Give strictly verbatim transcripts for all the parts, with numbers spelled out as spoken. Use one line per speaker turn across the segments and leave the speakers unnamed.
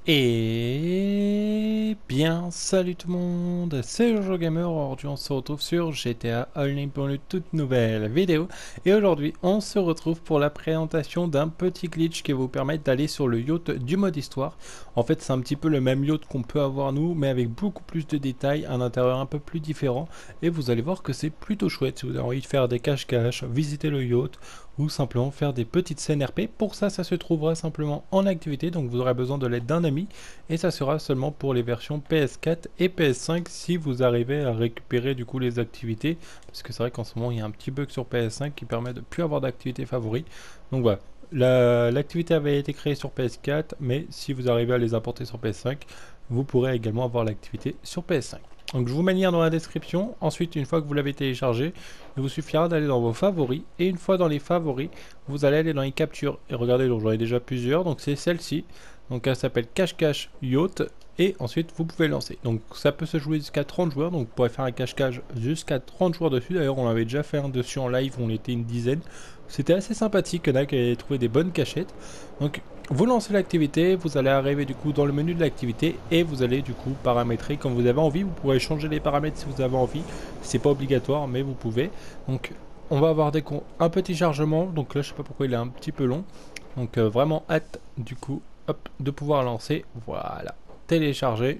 Et bien, salut tout le monde, c'est Jojo Gamer. Aujourd'hui on se retrouve sur G T A Online pour une toute nouvelle vidéo. Et aujourd'hui on se retrouve pour la présentation d'un petit glitch qui va vous permettre d'aller sur le yacht du mode histoire. En fait c'est un petit peu le même yacht qu'on peut avoir nous, mais avec beaucoup plus de détails, un intérieur un peu plus différent. Et vous allez voir que c'est plutôt chouette si vous avez envie de faire des cache-cache, visiter le yacht ou simplement faire des petites scènes R P. Pour ça, ça se trouvera simplement en activité, donc vous aurez besoin de l'aide d'un ami, et ça sera seulement pour les versions P S quatre et P S cinq si vous arrivez à récupérer du coup les activités, parce que c'est vrai qu'en ce moment il y a un petit bug sur P S cinq qui permet de plus avoir d'activités favoris. Donc voilà, l'activité avait été créée sur P S quatre, mais si vous arrivez à les importer sur P S cinq, vous pourrez également avoir l'activité sur P S cinq. Donc je vous mets le lien dans la description. Ensuite, une fois que vous l'avez téléchargé, il vous suffira d'aller dans vos favoris. Et une fois dans les favoris, vous allez aller dans les captures. Et regardez, j'en ai déjà plusieurs. Donc c'est celle-ci. Donc elle s'appelle Cache-Cache Yacht. Et ensuite, vous pouvez lancer. Donc ça peut se jouer jusqu'à trente joueurs. Donc vous pourrez faire un cache-cache jusqu'à trente joueurs dessus. D'ailleurs, on avait déjà fait un dessus en live. On était une dizaine. C'était assez sympathique. Il y en a qui avaient trouvé des bonnes cachettes. Donc vous lancez l'activité, vous allez arriver du coup dans le menu de l'activité et vous allez du coup paramétrer comme vous avez envie. Vous pourrez changer les paramètres si vous avez envie, c'est pas obligatoire mais vous pouvez. Donc on va avoir des un petit chargement, donc là je sais pas pourquoi il est un petit peu long. Donc euh, vraiment hâte du coup hop, de pouvoir lancer. Voilà, télécharger.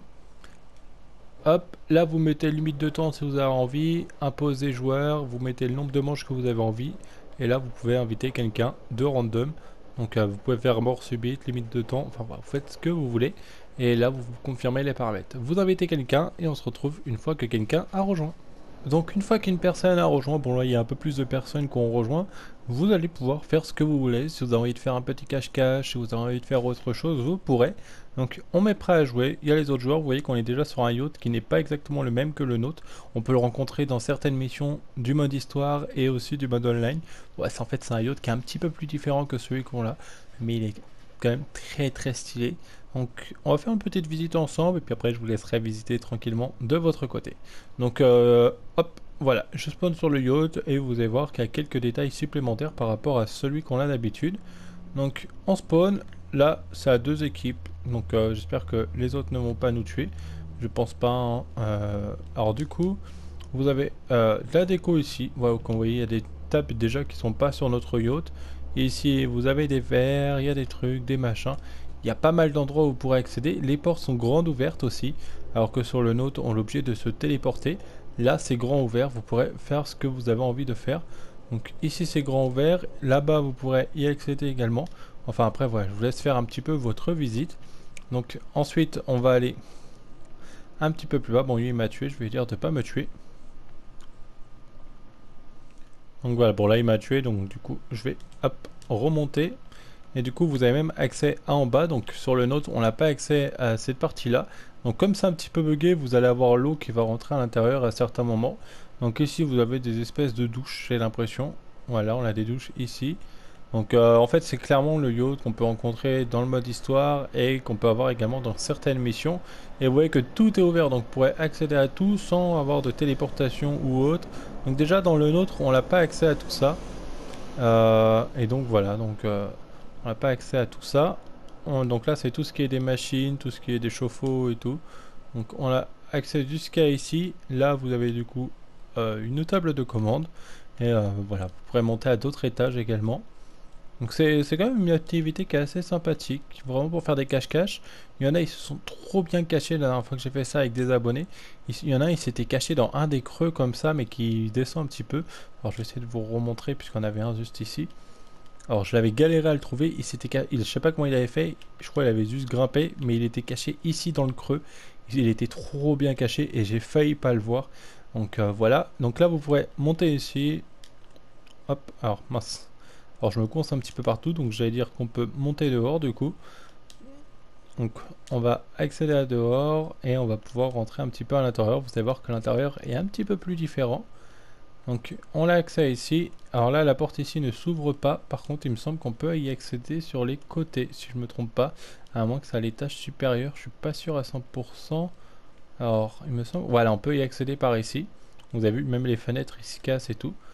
Hop, là vous mettez limite de temps si vous avez envie, imposer joueur, vous mettez le nombre de manches que vous avez envie et là vous pouvez inviter quelqu'un de random. Donc euh, vous pouvez faire mort subite, limite de temps, enfin voilà, vous faites ce que vous voulez. Et là vous, vous confirmez les paramètres. Vous invitez quelqu'un et on se retrouve une fois que quelqu'un a rejoint. Donc une fois qu'une personne a rejoint, bon là il y a un peu plus de personnes qui ont rejoint, vous allez pouvoir faire ce que vous voulez. Si vous avez envie de faire un petit cache-cache, si vous avez envie de faire autre chose, vous pourrez. Donc on met prêt à jouer, il y a les autres joueurs, vous voyez qu'on est déjà sur un yacht qui n'est pas exactement le même que le nôtre. On peut le rencontrer dans certaines missions du mode histoire et aussi du mode online. Ouais, en fait c'est un yacht qui est un petit peu plus différent que celui qu'on a, mais il est quand même très très stylé. Donc on va faire une petite visite ensemble et puis après je vous laisserai visiter tranquillement de votre côté. Donc euh, hop, voilà, je spawn sur le yacht et vous allez voir qu'il y a quelques détails supplémentaires par rapport à celui qu'on a d'habitude. Donc on spawn, là c'est à deux équipes, donc euh, j'espère que les autres ne vont pas nous tuer. Je pense pas, hein. euh, alors du coup, vous avez euh, de la déco ici, voilà, comme vous voyez il y a des tables déjà qui sont pas sur notre yacht. Et ici vous avez des verres, il y a des trucs, des machins. Il y a pas mal d'endroits où vous pourrez accéder. Les portes sont grandes ouvertes aussi, alors que sur le nôtre on est obligé de se téléporter. Là c'est grand ouvert, vous pourrez faire ce que vous avez envie de faire. Donc ici c'est grand ouvert, là-bas vous pourrez y accéder également. Enfin après voilà, je vous laisse faire un petit peu votre visite. Donc ensuite on va aller un petit peu plus bas. Bon lui il m'a tué, je vais lui dire de pas me tuer. Donc voilà, bon là il m'a tué, donc du coup je vais hop remonter. Et du coup vous avez même accès à en bas, donc sur le nôtre on n'a pas accès à cette partie là. Donc comme c'est un petit peu bugué, vous allez avoir l'eau qui va rentrer à l'intérieur à certains moments. Donc ici vous avez des espèces de douches, j'ai l'impression. Voilà, on a des douches ici. Donc euh, en fait c'est clairement le yacht qu'on peut rencontrer dans le mode histoire et qu'on peut avoir également dans certaines missions. Et vous voyez que tout est ouvert, donc vous pourrez accéder à tout sans avoir de téléportation ou autre. Donc déjà dans le nôtre on n'a pas accès à tout ça. Euh, et donc voilà, donc euh, on n'a pas accès à tout ça. On, donc là c'est tout ce qui est des machines, tout ce qui est des chauffe-eau et tout. Donc on a accès jusqu'à ici. Là vous avez du coup euh, une table de commande. Et euh, voilà, vous pourrez monter à d'autres étages également. Donc c'est quand même une activité qui est assez sympathique, vraiment pour faire des cache-cache. Il y en a, ils se sont trop bien cachés la dernière fois que j'ai fait ça avec des abonnés. Il y en a, ils s'étaient cachés dans un des creux comme ça, mais qui descend un petit peu. Alors je vais essayer de vous remontrer puisqu'on avait un juste ici. Alors je l'avais galéré à le trouver, il s'était, il, je sais pas comment il avait fait, je crois qu'il avait juste grimpé, mais il était caché ici dans le creux. Il était trop bien caché et j'ai failli pas le voir. Donc euh, voilà, donc là vous pourrez monter ici. Hop, alors mince. Alors je me coince un petit peu partout, donc j'allais dire qu'on peut monter dehors du coup. Donc on va accéder à dehors et on va pouvoir rentrer un petit peu à l'intérieur. Vous allez voir que l'intérieur est un petit peu plus différent. Donc on a accès ici. Alors là la porte ici ne s'ouvre pas. Par contre il me semble qu'on peut y accéder sur les côtés si je me trompe pas. À moins que ça à l'étage supérieur. Je suis pas sûr à cent pour cent. Alors il me semble. Voilà, on peut y accéder par ici. Vous avez vu même les fenêtres ici cassent et tout.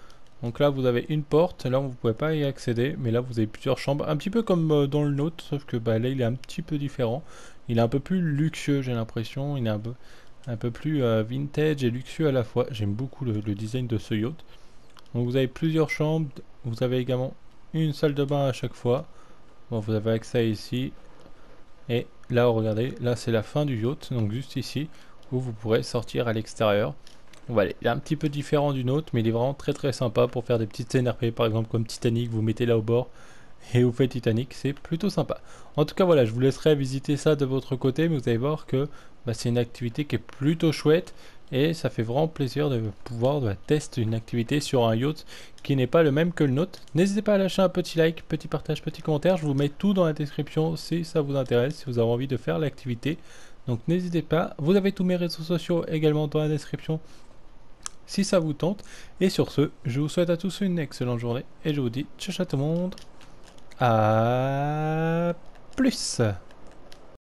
Donc là vous avez une porte, là vous ne pouvez pas y accéder, mais là vous avez plusieurs chambres, un petit peu comme euh, dans le nôtre, sauf que bah, là il est un petit peu différent. Il est un peu plus luxueux, j'ai l'impression, il est un peu, un peu plus euh, vintage et luxueux à la fois. J'aime beaucoup le, le design de ce yacht. Donc vous avez plusieurs chambres, vous avez également une salle de bain à chaque fois. Bon, vous avez accès ici. Et là, regardez, là c'est la fin du yacht, donc juste ici, où vous pourrez sortir à l'extérieur. Voilà, il est un petit peu différent du nôtre, mais il est vraiment très très sympa pour faire des petites scènes R P, par exemple comme Titanic, vous mettez là au bord et vous faites Titanic, c'est plutôt sympa. En tout cas voilà, je vous laisserai visiter ça de votre côté, mais vous allez voir que bah, c'est une activité qui est plutôt chouette et ça fait vraiment plaisir de pouvoir bah, tester une activité sur un yacht qui n'est pas le même que le nôtre. N'hésitez pas à lâcher un petit like, petit partage, petit commentaire, je vous mets tout dans la description si ça vous intéresse, si vous avez envie de faire l'activité. Donc n'hésitez pas, vous avez tous mes réseaux sociaux également dans la description si ça vous tente. Et sur ce, je vous souhaite à tous une excellente journée et je vous dis ciao ciao tout le monde. À plus.